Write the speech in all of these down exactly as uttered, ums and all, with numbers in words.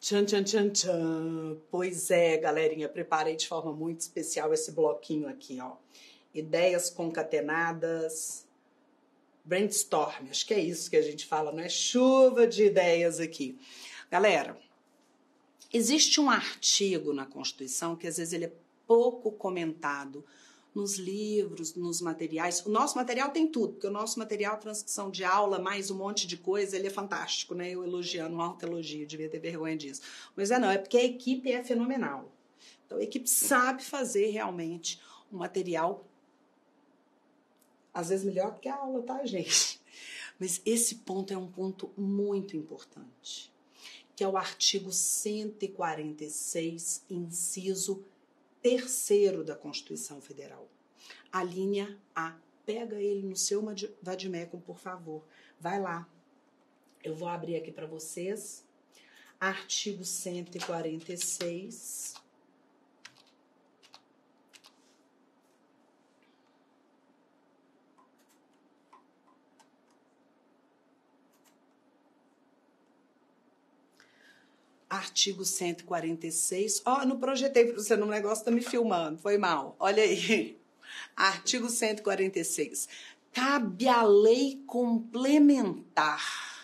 Tchan, tchan, tchan, tchan. Pois é, galerinha, preparei de forma muito especial esse bloquinho aqui, ó. Ideias concatenadas, brainstorm, acho que é isso que a gente fala, não é? Chuva de ideias aqui. Galera, existe um artigo na Constituição que às vezes ele é pouco comentado nos livros, nos materiais. O nosso material tem tudo, porque o nosso material, transcrição de aula, mais um monte de coisa, ele é fantástico, né? Eu elogiando, um autoelogio, devia ter vergonha disso. Mas é não, é porque a equipe é fenomenal. Então a equipe sabe fazer realmente um material, às vezes melhor que a aula, tá, gente? Mas esse ponto é um ponto muito importante, que é o artigo cento e quarenta e seis, inciso terceiro da Constituição Federal. A linha A. Pega ele no seu vademecum, por favor. Vai lá. Eu vou abrir aqui para vocês. Artigo cento e quarenta e seis. Artigo cento e quarenta e seis. Ó, oh, não projetei para você, no negócio tá me filmando, foi mal. Olha aí. Artigo cento e quarenta e seis. Cabe à lei complementar.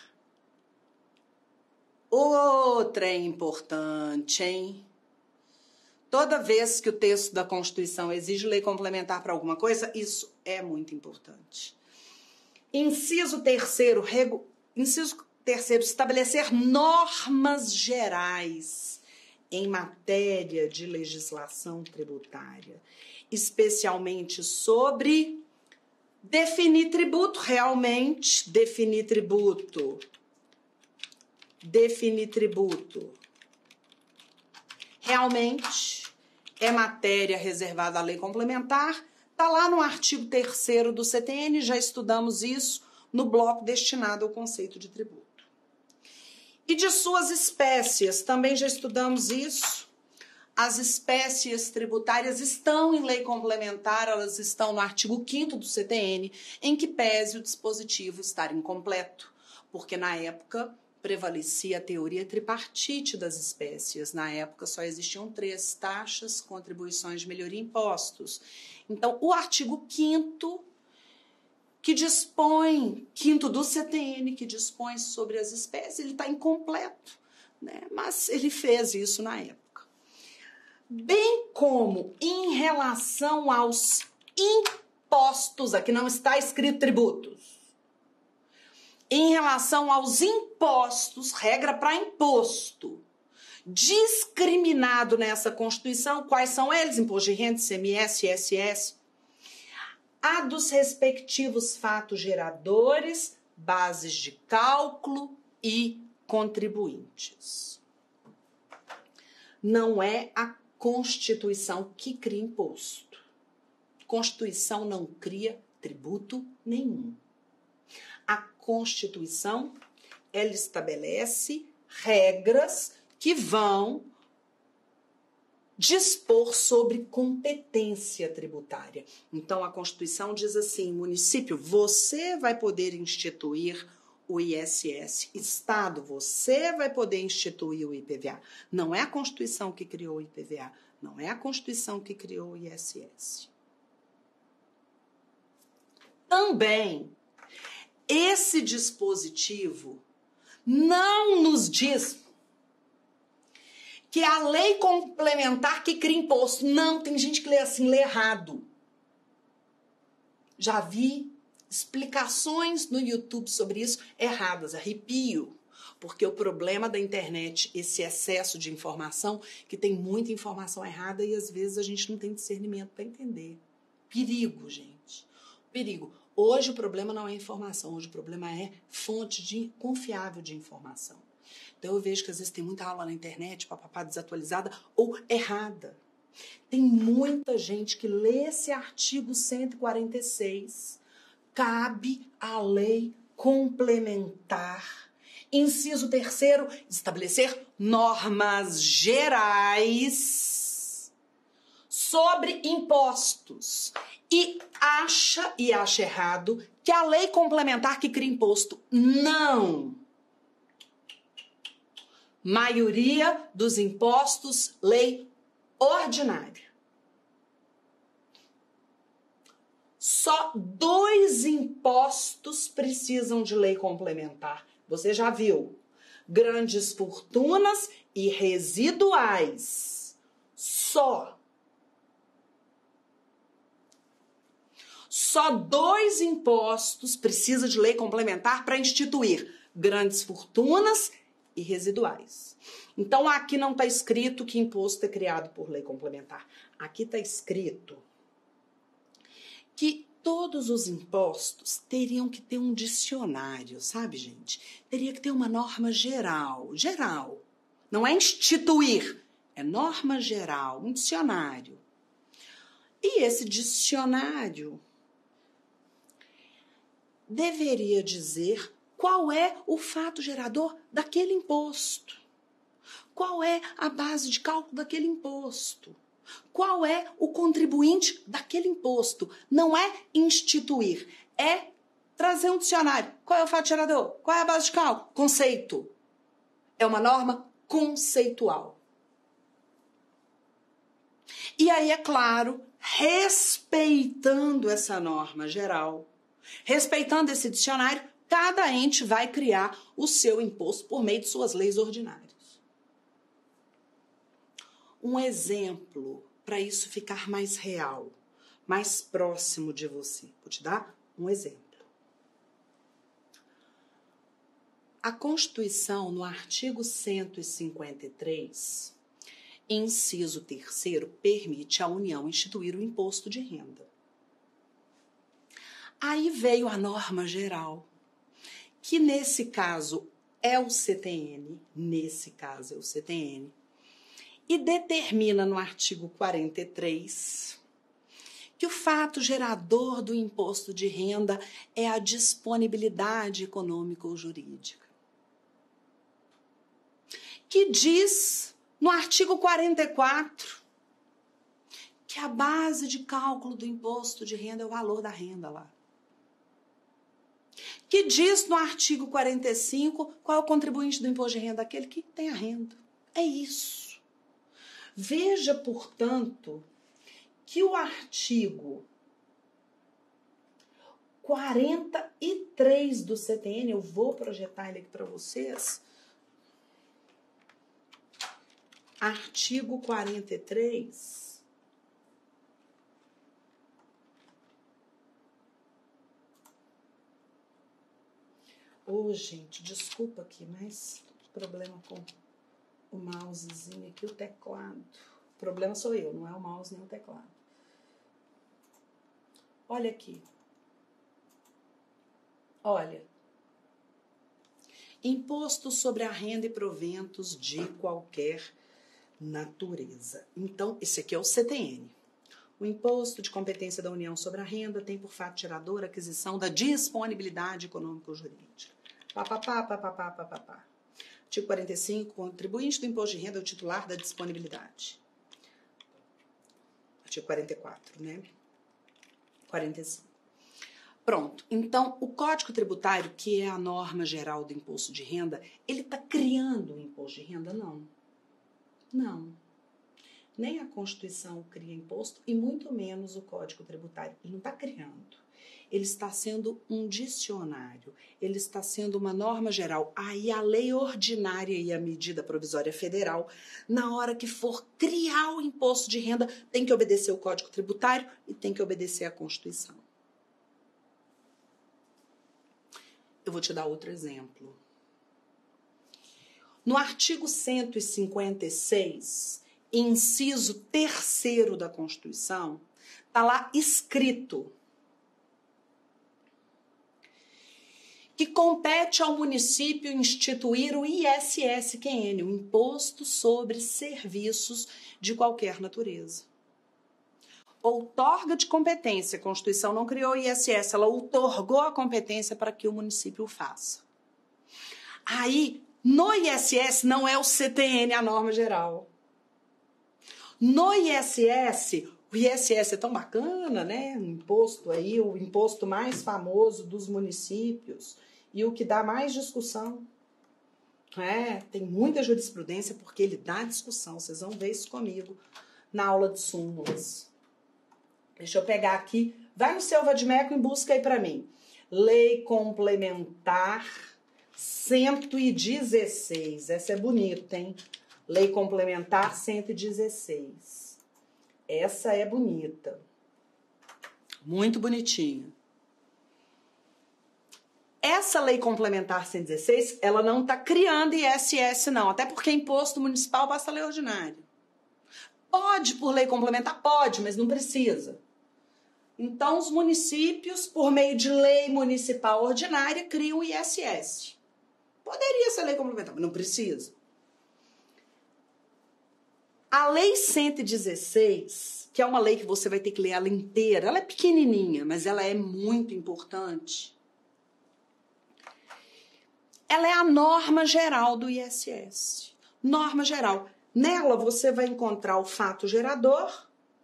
Outra é importante, hein? Toda vez que o texto da Constituição exige lei complementar para alguma coisa, isso é muito importante. Inciso terceiro, regu... inciso Terceiro, estabelecer normas gerais em matéria de legislação tributária, especialmente sobre definir tributo, realmente, definir tributo, definir tributo. Realmente é matéria reservada à lei complementar, está lá no artigo terceiro do C T N, já estudamos isso no bloco destinado ao conceito de tributo. E de suas espécies, também já estudamos isso. As espécies tributárias estão em lei complementar, elas estão no artigo quinto do C T N, em que pese o dispositivo estar incompleto, porque na época prevalecia a teoria tripartite das espécies. Na época só existiam três: taxas, contribuições de melhoria e impostos. Então, o artigo quinto que dispõe, quinto do C T N, que dispõe sobre as espécies, ele está incompleto, né? Mas ele fez isso na época. Bem como em relação aos impostos, aqui não está escrito tributos, em relação aos impostos, regra para imposto, discriminado nessa Constituição, quais são eles? Imposto de renda, I C M S, I S S, a dos respectivos fatos geradores, bases de cálculo e contribuintes. Não é a Constituição que cria imposto. Constituição não cria tributo nenhum. A Constituição, ela estabelece regras que vão dispor sobre competência tributária. Então, a Constituição diz assim: município, você vai poder instituir o I S S. Estado, você vai poder instituir o I P V A. Não é a Constituição que criou o I P V A. Não é a Constituição que criou o I S S. Também, esse dispositivo não nos diz que é a lei complementar que cria imposto. Não, tem gente que lê assim, lê errado. Já vi explicações no YouTube sobre isso erradas, arrepio. Porque o problema da internet, esse excesso de informação, que tem muita informação errada e às vezes a gente não tem discernimento para entender. Perigo, gente. Perigo. Hoje o problema não é informação, hoje o problema é fonte de, confiável de informação. Então eu vejo que às vezes tem muita aula na internet, papapá, desatualizada ou errada. Tem muita gente que lê esse artigo cento e quarenta e seis, cabe à lei complementar. Inciso terceiro, estabelecer normas gerais sobre impostos. E acha, e acha errado, que a lei complementar que cria imposto não Maioria dos impostos, lei ordinária. Só dois impostos precisam de lei complementar. Você já viu? Grandes fortunas e residuais. Só. Só dois impostos precisam de lei complementar para instituir grandes fortunas e residuais. Então, aqui não está escrito que imposto é criado por lei complementar. Aqui está escrito que todos os impostos teriam que ter um dicionário, sabe, gente? Teria que ter uma norma geral, geral. Não é instituir, é norma geral, um dicionário. E esse dicionário deveria dizer qual é o fato gerador daquele imposto. Qual é a base de cálculo daquele imposto? Qual é o contribuinte daquele imposto? Não é instituir, é trazer um dicionário. Qual é o fato gerador? Qual é a base de cálculo? Conceito. É uma norma conceitual. E aí, é claro, respeitando essa norma geral, respeitando esse dicionário, cada ente vai criar o seu imposto por meio de suas leis ordinárias. Um exemplo para isso ficar mais real, mais próximo de você. Vou te dar um exemplo. A Constituição, no artigo cento e cinquenta e três, inciso terceiro, permite à União instituir o imposto de renda. Aí veio a norma geral, que nesse caso é o C T N, nesse caso é o C T N, e determina no artigo quarenta e três que o fato gerador do imposto de renda é a disponibilidade econômica ou jurídica. Que diz no artigo quarenta e quatro que a base de cálculo do imposto de renda é o valor da renda lá. Que diz no artigo quarenta e cinco qual é o contribuinte do imposto de renda? Aquele que tem a renda. É isso. Veja, portanto, que o artigo quarenta e três do C T N, eu vou projetar ele aqui para vocês. Artigo quarenta e três. Ô, oh, gente, desculpa aqui, mas problema com o mousezinho aqui, o teclado. O problema sou eu, não é o mouse nem o teclado. Olha aqui. Olha. Imposto sobre a renda e proventos de qualquer natureza. Então, esse aqui é o C T N. O imposto de competência da União sobre a renda tem por fato gerador a aquisição da disponibilidade econômica ou jurídica. Pá, pá, pá, pá, pá, pá, pá, pá, pá. Artigo quarenta e cinco, contribuinte do imposto de renda é o titular da disponibilidade. Artigo quarenta e quatro, né? quarenta e cinco. Pronto. Então, o Código Tributário, que é a norma geral do imposto de renda, ele está criando o imposto de renda? Não. Não. Nem a Constituição cria imposto e muito menos o Código Tributário. Ele não está criando. Ele está sendo um dicionário, ele está sendo uma norma geral. Aí a lei ordinária e a medida provisória federal, na hora que for criar o imposto de renda, tem que obedecer o Código Tributário e tem que obedecer a Constituição. Eu vou te dar outro exemplo. No artigo cento e cinquenta e seis, inciso terceiro da Constituição, está lá escrito que compete ao município instituir o I S S Q N, o Imposto sobre Serviços de qualquer natureza. Outorga de competência, a Constituição não criou o I S S, ela outorgou a competência para que o município o faça. Aí, no I S S não é o C T N a norma geral. No I S S, o I S S é tão bacana, né? O imposto aí, o imposto mais famoso dos municípios e o que dá mais discussão. É, tem muita jurisprudência porque ele dá discussão. Vocês vão ver isso comigo na aula de súmulas. Deixa eu pegar aqui. Vai no seu Vadimeco e busca aí para mim. Lei Complementar cento e dezesseis. Essa é bonita, hein? Lei Complementar cento e dezesseis. Essa é bonita. Muito bonitinha. Essa Lei Complementar cento e dezesseis, ela não está criando I S S, não. Até porque imposto municipal basta lei ordinária. Pode, por lei complementar? Pode, mas não precisa. Então, os municípios, por meio de lei municipal ordinária, criam I S S. Poderia ser lei complementar, mas não precisa. A Lei cento e dezesseis, que é uma lei que você vai ter que ler ela inteira, ela é pequenininha, mas ela é muito importante. Ela é a norma geral do I S S. Norma geral. Nela você vai encontrar o fato gerador.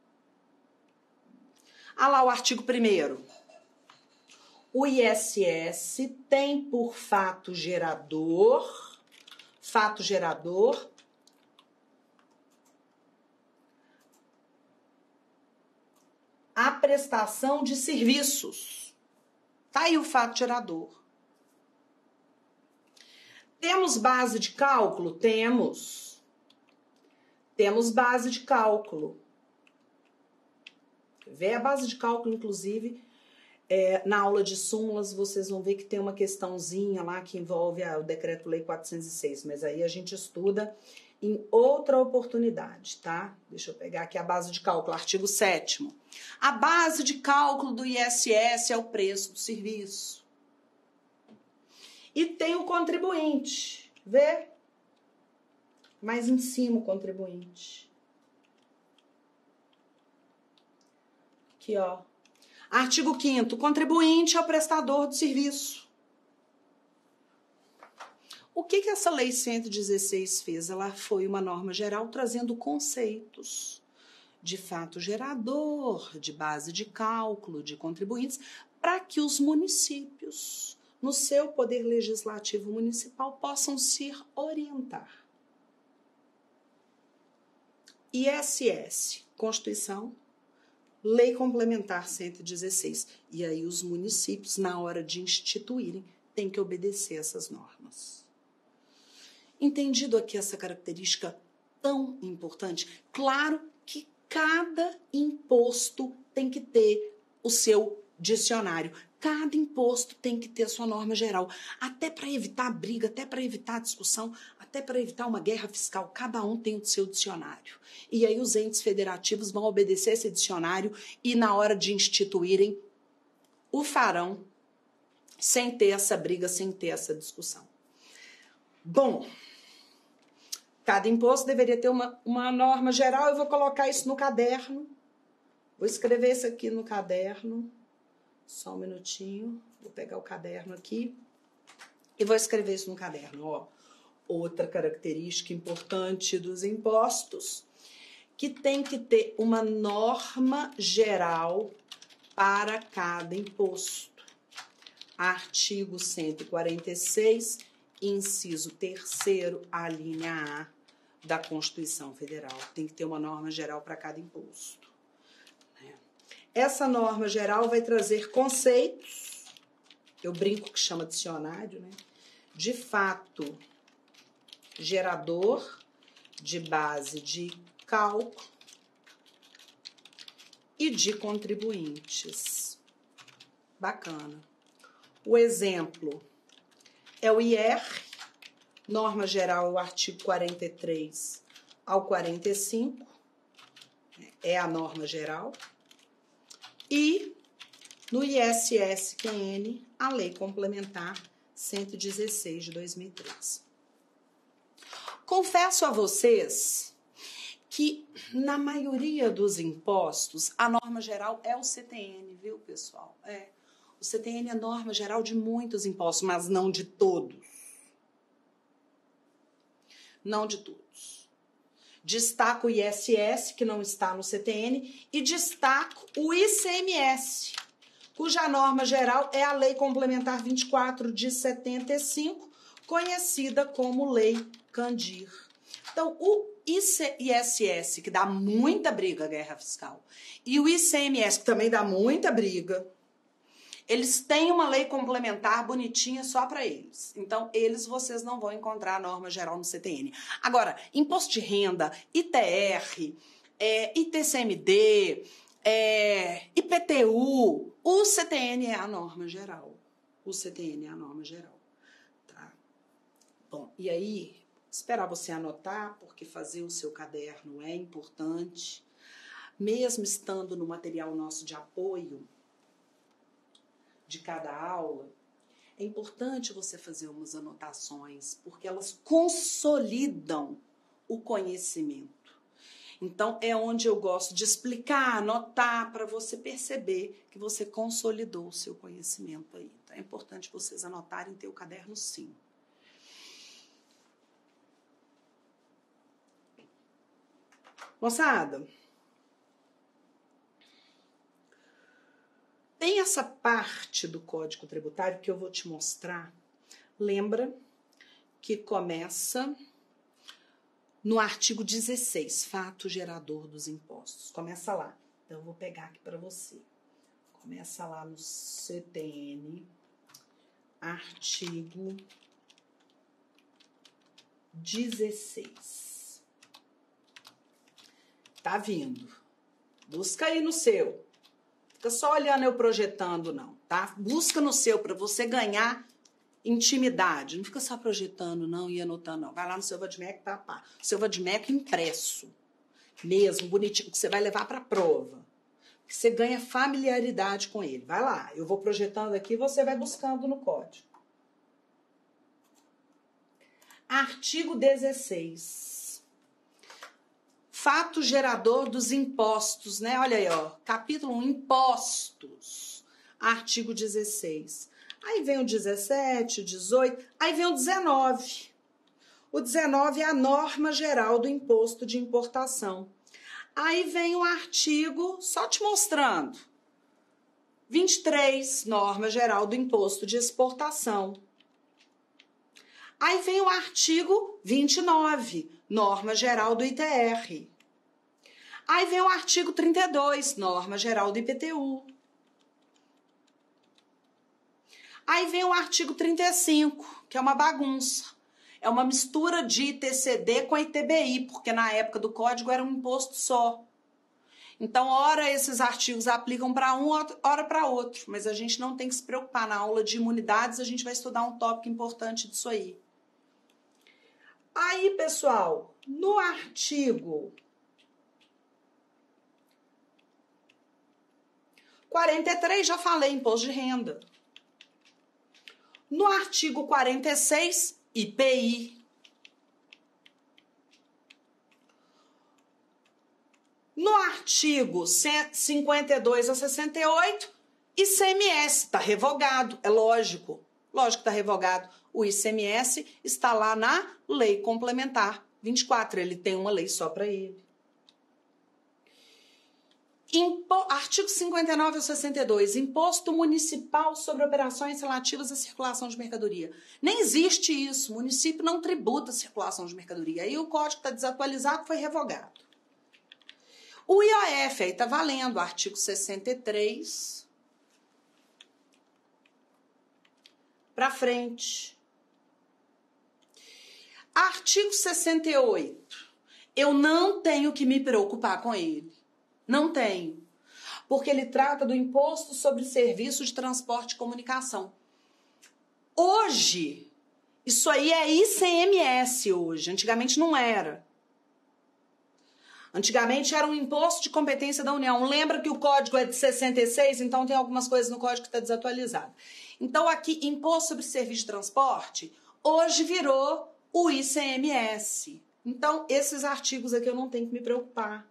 Ah lá o artigo primeiro. O I S S tem por fato gerador, fato gerador, a prestação de serviços. Tá aí o fato gerador. Temos base de cálculo? Temos. Temos base de cálculo. Vê a base de cálculo, inclusive, é, na aula de súmulas, vocês vão ver que tem uma questãozinha lá que envolve a, o Decreto-Lei quatrocentos e seis, mas aí a gente estuda em outra oportunidade, tá? Deixa eu pegar aqui a base de cálculo, artigo sétimo. A base de cálculo do I S S é o preço do serviço. E tem o contribuinte, vê? Mais em cima o contribuinte. Aqui, ó. Artigo quinto, o contribuinte é o prestador do serviço. O que que essa Lei cento e dezesseis fez? Ela foi uma norma geral trazendo conceitos de fato gerador, de base de cálculo, de contribuintes, para que os municípios, no seu poder legislativo municipal, possam se orientar. I S S, Constituição, Lei Complementar cento e dezesseis. E aí os municípios, na hora de instituírem, têm que obedecer essas normas. Entendido aqui essa característica tão importante, claro que cada imposto tem que ter o seu dicionário. Cada imposto tem que ter a sua norma geral, até para evitar briga, até para evitar discussão, até para evitar uma guerra fiscal. Cada um tem o seu dicionário. E aí os entes federativos vão obedecer esse dicionário e na hora de instituírem, o farão sem ter essa briga, sem ter essa discussão. Bom, cada imposto deveria ter uma, uma norma geral. Eu vou colocar isso no caderno. Vou escrever isso aqui no caderno. Só um minutinho. Vou pegar o caderno aqui e vou escrever isso no caderno. Ó, outra característica importante dos impostos, que tem que ter uma norma geral para cada imposto. Artigo cento e quarenta e seis, inciso terceiro, a linha A da Constituição Federal. Tem que ter uma norma geral para cada imposto. Essa norma geral vai trazer conceitos, eu brinco que chama dicionário, né? De fato gerador, de base de cálculo e de contribuintes. Bacana. O exemplo é o I R, norma geral, o artigo quarenta e três ao quarenta e cinco, é a norma geral. E no I S S Q N, a Lei Complementar cento e dezesseis de dois mil e treze. Confesso a vocês que na maioria dos impostos, a norma geral é o C T N, viu, pessoal? É. O C T N é a norma geral de muitos impostos, mas não de todos. Não de todos. Destaco o I S S, que não está no C T N, e destaco o I C M S, cuja norma geral é a Lei Complementar vinte e quatro de setenta e cinco, conhecida como Lei Candir. Então, o I S S, que dá muita briga, a guerra fiscal, e o I C M S, que também dá muita briga, eles têm uma lei complementar bonitinha só para eles. Então, eles vocês não vão encontrar a norma geral no C T N. Agora, imposto de renda, I T R, é, I T C M D, é, I P T U, o C T N é a norma geral. O C T N é a norma geral. Tá? Bom, e aí, esperar você anotar, porque fazer o seu caderno é importante. Mesmo estando no material nosso de apoio, de cada aula, é importante você fazer umas anotações, porque elas consolidam o conhecimento. Então, é onde eu gosto de explicar, anotar, para você perceber que você consolidou o seu conhecimento aí. Então, é importante vocês anotarem, ter o caderno sim. Moçada, tem essa parte do Código Tributário que eu vou te mostrar. Lembra que começa no artigo dezesseis, fato gerador dos impostos. Começa lá. Então, eu vou pegar aqui para você. Começa lá no C T N, artigo dezesseis. Tá vindo. Busca aí no seu. Fica só olhando eu projetando, não, tá? Busca no seu para você ganhar intimidade. Não fica só projetando, não, e anotando, não. Vai lá no seu Vadmec, tá, pá. Seu Vadmec impresso. Mesmo, bonitinho, que você vai levar para a prova. Que você ganha familiaridade com ele. Vai lá, eu vou projetando aqui e você vai buscando no código. Artigo dezesseis. Fato gerador dos impostos, né? Olha aí, ó. Capítulo um, impostos. Artigo dezesseis. Aí vem o dezessete, o dezoito, aí vem o dezenove. O dezenove é a norma geral do imposto de importação. Aí vem o artigo, só te mostrando, vinte e três, norma geral do imposto de exportação. Aí vem o artigo vinte e nove, norma geral do I T R. Aí vem o artigo trinta e dois, norma geral do I P T U. Aí vem o artigo trinta e cinco, que é uma bagunça. É uma mistura de I T C D com I T B I, porque na época do código era um imposto só. Então, ora esses artigos aplicam para um, ora para outro. Mas a gente não tem que se preocupar. Na aula de imunidades, a gente vai estudar um tópico importante disso aí. Aí, pessoal, no artigo quarenta e três, já falei, imposto de renda. No artigo quarenta e seis, I P I. No artigo cinquenta e dois a sessenta e oito, I C M S, está revogado, é lógico. Lógico que está revogado. O I C M S está lá na Lei Complementar vinte e quatro, ele tem uma lei só para ele. Impo... Artigo cinquenta e nove a sessenta e dois, Imposto Municipal sobre Operações Relativas à Circulação de Mercadoria. Nem existe isso, o município não tributa a circulação de mercadoria. Aí o código está desatualizado, foi revogado. O I O F, aí está valendo, artigo sessenta e três, para frente. Artigo sessenta e oito, eu não tenho que me preocupar com ele. Não tenho, porque ele trata do imposto sobre serviço de transporte e comunicação. Hoje, isso aí é I C M S hoje, antigamente não era. Antigamente era um imposto de competência da União. Lembra que o código é de sessenta e seis, então tem algumas coisas no código que está desatualizado. Então aqui, imposto sobre serviço de transporte, hoje virou o I C M S. Então esses artigos aqui eu não tenho que me preocupar.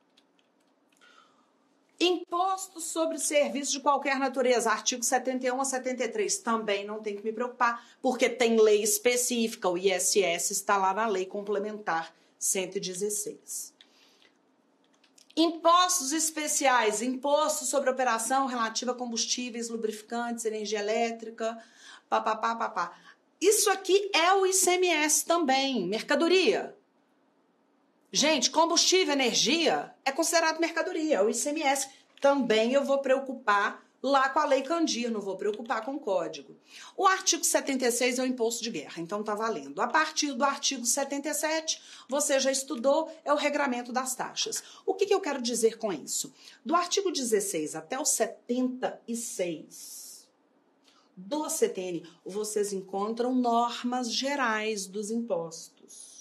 Imposto sobre serviços de qualquer natureza, artigo setenta e um a setenta e três, também não tem que me preocupar, porque tem lei específica, o I S S está lá na Lei Complementar cento e dezesseis. Impostos especiais, imposto sobre operação relativa a combustíveis, lubrificantes, energia elétrica, papapá, papá. Isso aqui é o I C M S também, mercadoria. Gente, combustível, energia é considerado mercadoria, é o I C M S. Também eu vou preocupar lá com a Lei Candir, não vou preocupar com o código. O artigo setenta e seis é o imposto de guerra, então tá valendo. A partir do artigo setenta e sete, você já estudou, é o regramento das taxas. O que, que eu quero dizer com isso? Do artigo dezesseis até o setenta e seis do C T N, vocês encontram normas gerais dos impostos.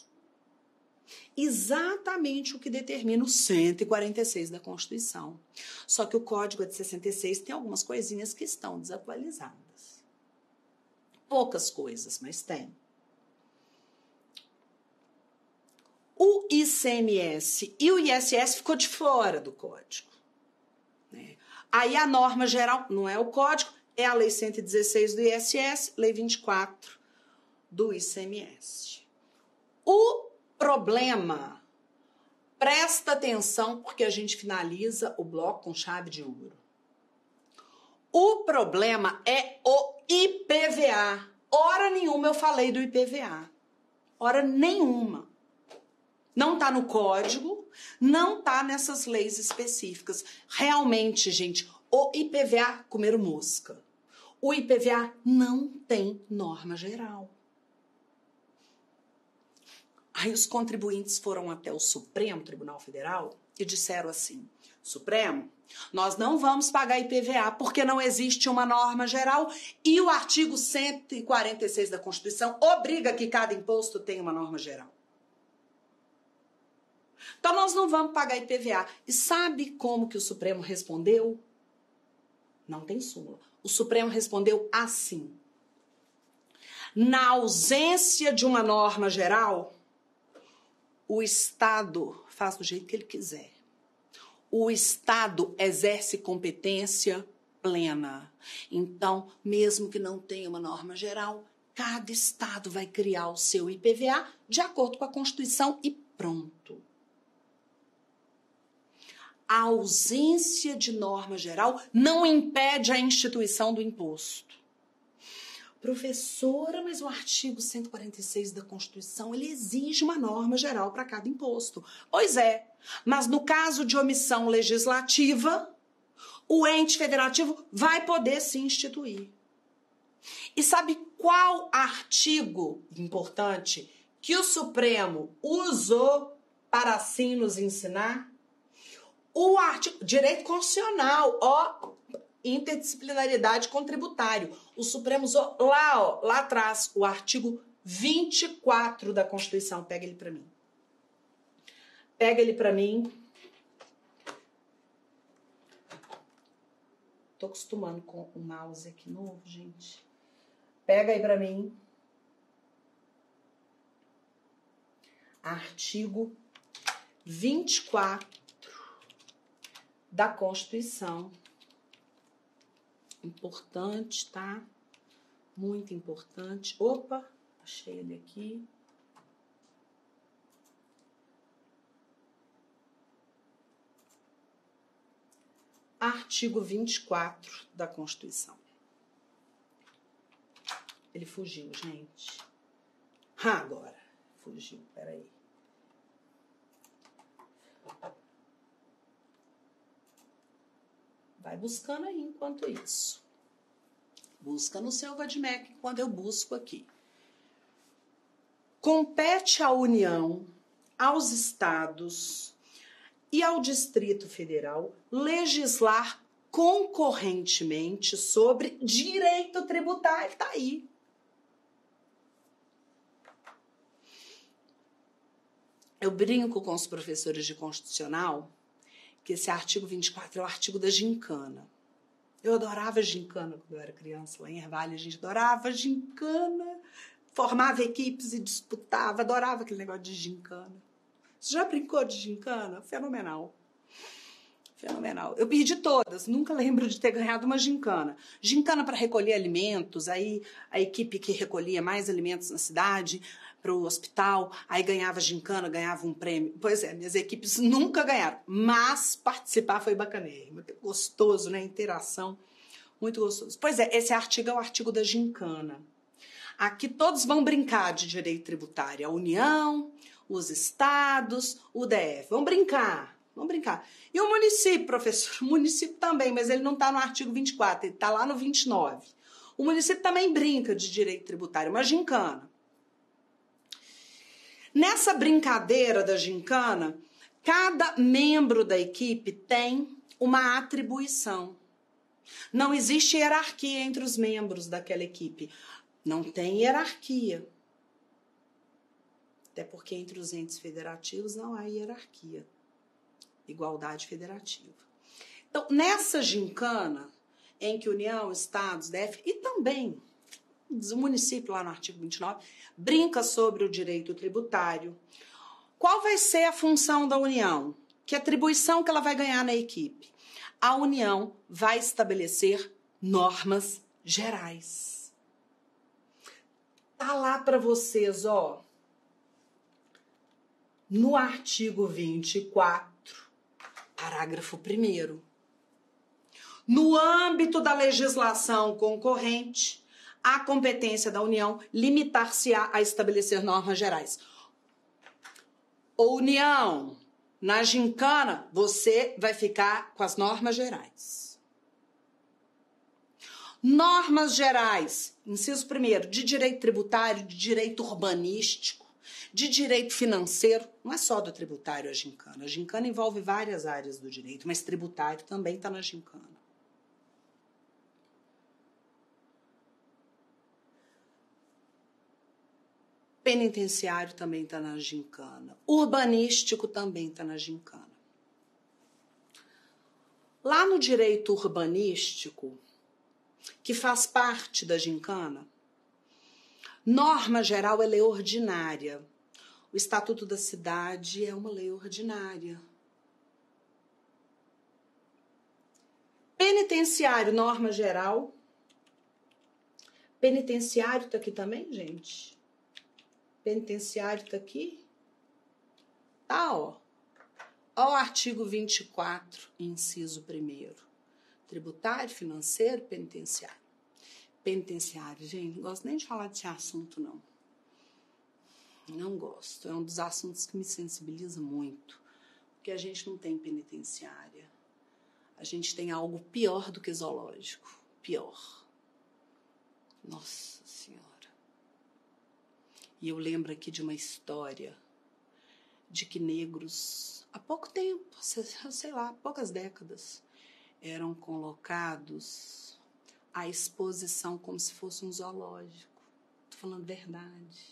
Exatamente o que determina o cento e quarenta e seis da Constituição. Só que o Código é de sessenta e seis, tem algumas coisinhas que estão desatualizadas. Poucas coisas, mas tem. O I C M S e o I S S ficou de fora do Código. Né? Aí a norma geral, não é o Código, é a Lei cento e dezesseis do I S S, Lei vinte e quatro do I C M S. O problema, presta atenção porque a gente finaliza o bloco com chave de ouro. O problema é o I P V A. Hora nenhuma eu falei do I P V A. Hora nenhuma. Não está no código, não está nessas leis específicas. Realmente, gente, o I P V A comeram mosca. O I P V A não tem norma geral. Aí os contribuintes foram até o Supremo Tribunal Federal e disseram assim: Supremo, nós não vamos pagar I P V A porque não existe uma norma geral e o artigo cento e quarenta e seis da Constituição obriga que cada imposto tenha uma norma geral. Então nós não vamos pagar I P V A. E sabe como que o Supremo respondeu? Não tem súmula. O Supremo respondeu assim: na ausência de uma norma geral, o Estado faz do jeito que ele quiser. O Estado exerce competência plena. Então, mesmo que não tenha uma norma geral, cada Estado vai criar o seu I P V A de acordo com a Constituição e pronto. A ausência de norma geral não impede a instituição do imposto. Professora, mas o artigo cento e quarenta e seis da Constituição, ele exige uma norma geral para cada imposto. Pois é, mas no caso de omissão legislativa, o ente federativo vai poder se instituir. E sabe qual artigo importante que o Supremo usou para assim nos ensinar? O artigo direito constitucional, ó, interdisciplinaridade contributário. O Supremo usou lá, ó, lá atrás, o artigo vinte e quatro da Constituição. Pega ele para mim. Pega ele para mim. Tô acostumando com o mouse aqui novo, gente. Pega aí para mim. Artigo vinte e quatro da Constituição. Importante, tá? Muito importante. Opa, achei ele aqui. Artigo vinte e quatro da Constituição. Ele fugiu, gente. Ah, agora. Fugiu, peraí. Vai buscando aí enquanto isso. Busca no seu Vadmec quando eu busco aqui. Compete à União, aos estados e ao Distrito Federal legislar concorrentemente sobre direito tributário. Tá aí. Eu brinco com os professores de constitucional que esse artigo vinte e quatro é o artigo da gincana. Eu adorava gincana quando eu era criança, lá em Ervalha, a gente adorava gincana, formava equipes e disputava, adorava aquele negócio de gincana. Você já brincou de gincana? Fenomenal. Fenomenal. Eu perdi todas, nunca lembro de ter ganhado uma gincana. Gincana para recolher alimentos, aí a equipe que recolhia mais alimentos na cidade, para o hospital, aí ganhava gincana, ganhava um prêmio. Pois é, minhas equipes nunca ganharam, mas participar foi bacanérrimo, gostoso, né? Interação, muito gostoso. Pois é, esse artigo é o artigo da gincana. Aqui todos vão brincar de direito tributário. A União, os estados, o D F. Vão brincar, vão brincar. E o município, professor? O município também, mas ele não está no artigo vinte e quatro, ele está lá no vinte e nove. O município também brinca de direito tributário, uma gincana. Nessa brincadeira da gincana, cada membro da equipe tem uma atribuição. Não existe hierarquia entre os membros daquela equipe. Não tem hierarquia. Até porque entre os entes federativos não há hierarquia. Igualdade federativa. Então, nessa gincana, em que União, Estados, D F e também o município, lá no artigo vinte e nove, brinca sobre o direito tributário. Qual vai ser a função da União? Que atribuição que ela vai ganhar na equipe? A União vai estabelecer normas gerais. Tá lá para vocês, ó, no artigo vinte e quatro, parágrafo primeiro. No âmbito da legislação concorrente, a competência da União limitar-se-á a estabelecer normas gerais. Ô, União, na gincana, você vai ficar com as normas gerais. Normas gerais, inciso primeiro, de direito tributário, de direito urbanístico, de direito financeiro, não é só do tributário a gincana. A gincana envolve várias áreas do direito, mas tributário também está na gincana. Penitenciário também está na gincana. Urbanístico também está na gincana. Lá no direito urbanístico, que faz parte da gincana, norma geral é lei ordinária. O Estatuto da Cidade é uma lei ordinária. Penitenciário, norma geral. Penitenciário está aqui também, gente? Penitenciário está aqui? Tá, ó. Ó o artigo vinte e quatro, inciso primeiro. Tributário, financeiro, penitenciário. Penitenciário, gente, não gosto nem de falar desse assunto, não. Não gosto. É um dos assuntos que me sensibiliza muito. Porque a gente não tem penitenciária. A gente tem algo pior do que zoológico. Pior. Nossa Senhora. E eu lembro aqui de uma história de que negros, há pouco tempo, sei lá, poucas décadas, eram colocados à exposição como se fosse um zoológico. Estou falando verdade.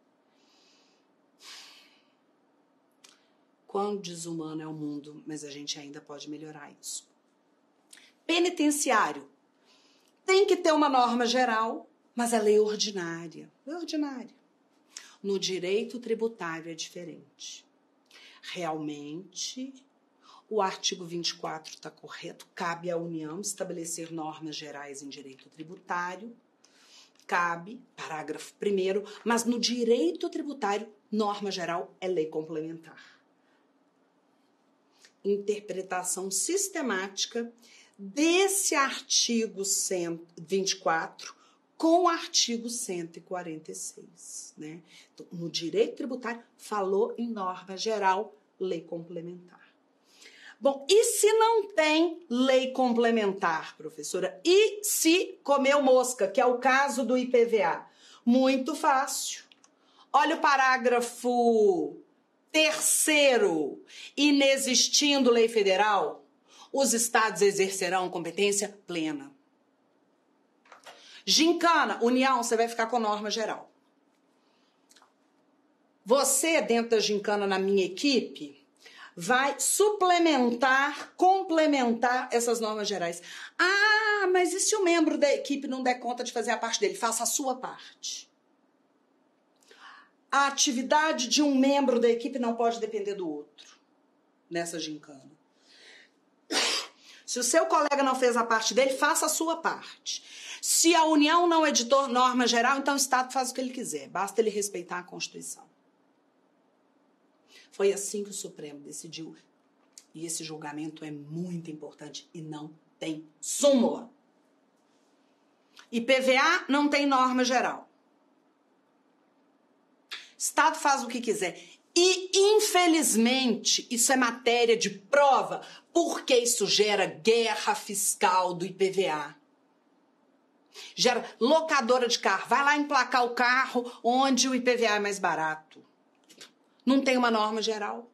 Quão desumano é o mundo, mas a gente ainda pode melhorar isso. Penitenciário. Tem que ter uma norma geral, mas é lei ordinária. Lei ordinária. No direito tributário é diferente. Realmente, o artigo vinte e quatro está correto. Cabe à União estabelecer normas gerais em direito tributário. Cabe, parágrafo primeiro, mas no direito tributário, norma geral é lei complementar. Interpretação sistemática desse artigo vinte e quatro com o artigo cento e quarenta e seis. Né? Então, no direito tributário, falou em norma geral, lei complementar. Bom, e se não tem lei complementar, professora? E se comeu mosca, que é o caso do I P V A? Muito fácil. Olha o parágrafo terceiro. Inexistindo lei federal, os estados exercerão competência plena. Gincana, União, você vai ficar com norma geral. Você, dentro da gincana, na minha equipe, vai suplementar, complementar essas normas gerais. Ah, mas e se o membro da equipe não der conta de fazer a parte dele? Faça a sua parte. A atividade de um membro da equipe não pode depender do outro nessa gincana. Se o seu colega não fez a parte dele, faça a sua parte. Se a União não editou norma geral, então o Estado faz o que ele quiser. Basta ele respeitar a Constituição. Foi assim que o Supremo decidiu. E esse julgamento é muito importante e não tem súmula. I P V A não tem norma geral. Estado faz o que quiser. E, infelizmente, isso é matéria de prova, porque isso gera guerra fiscal do I P V A. Gera locadora de carro. Vai lá emplacar o carro onde o I P V A é mais barato. Não tem uma norma geral.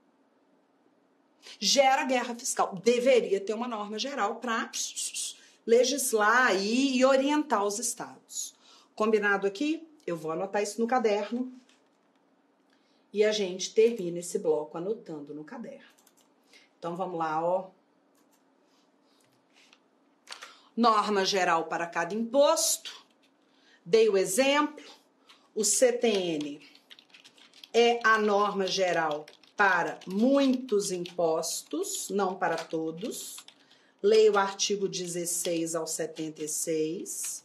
Gera guerra fiscal. Deveria ter uma norma geral para legislar aí e orientar os estados. Combinado aqui? Eu vou anotar isso no caderno. E a gente termina esse bloco anotando no caderno. Então, vamos lá, ó. Norma geral para cada imposto. Dei o exemplo. O C T N é a norma geral para muitos impostos, não para todos. Leia o artigo dezesseis ao setenta e seis.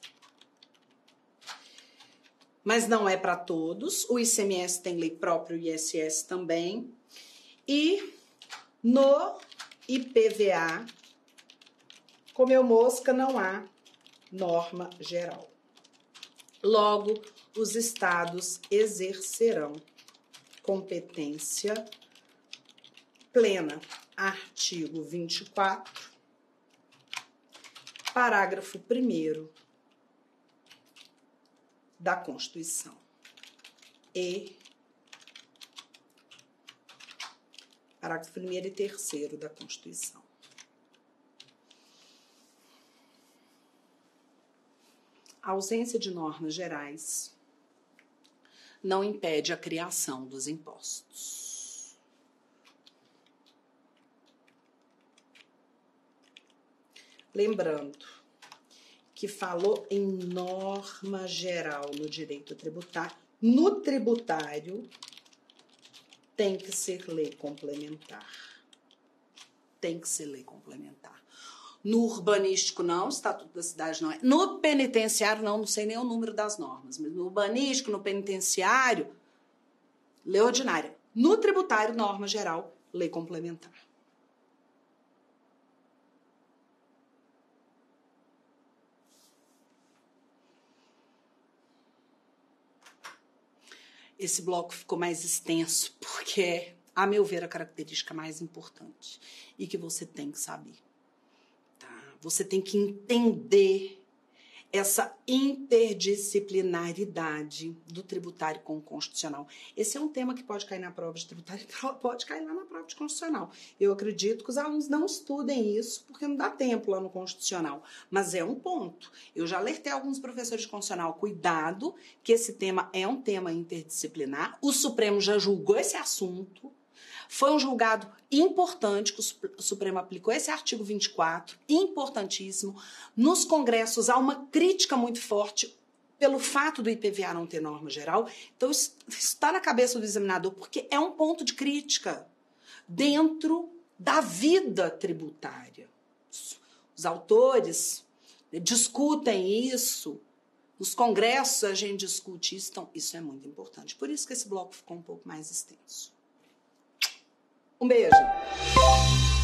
Mas não é para todos. O I C M S tem lei própria, o I S S também. E no I P V A, comeu mosca, não há norma geral. Logo, os estados exercerão competência plena. Artigo vinte e quatro, parágrafo primeiro da Constituição e parágrafo primeiro e terceiro da Constituição. A ausência de normas gerais não impede a criação dos impostos. Lembrando que falou em norma geral no direito tributário. No tributário, tem que ser lei complementar. Tem que ser lei complementar. No urbanístico, não. Estatuto da cidade, não é. No penitenciário, não. Não sei nem o número das normas. Mas no urbanístico, no penitenciário, lei ordinária. No tributário, norma geral, lei complementar. Esse bloco ficou mais extenso, porque é, a meu ver, a característica mais importante e que você tem que saber. Tá? Você tem que entender essa interdisciplinaridade do tributário com o constitucional. Esse é um tema que pode cair na prova de tributário e pode cair lá na prova de constitucional. Eu acredito que os alunos não estudem isso porque não dá tempo lá no constitucional, mas é um ponto. Eu já alertei alguns professores de constitucional, cuidado, que esse tema é um tema interdisciplinar. O Supremo já julgou esse assunto. Foi um julgado importante que o Supremo aplicou esse artigo vinte e quatro, importantíssimo. Nos congressos há uma crítica muito forte pelo fato do I P V A não ter norma geral. Então, isso está na cabeça do examinador, porque é um ponto de crítica dentro da vida tributária. Os autores discutem isso, nos congressos a gente discute isso, então isso é muito importante. Por isso que esse bloco ficou um pouco mais extenso. Um beijo!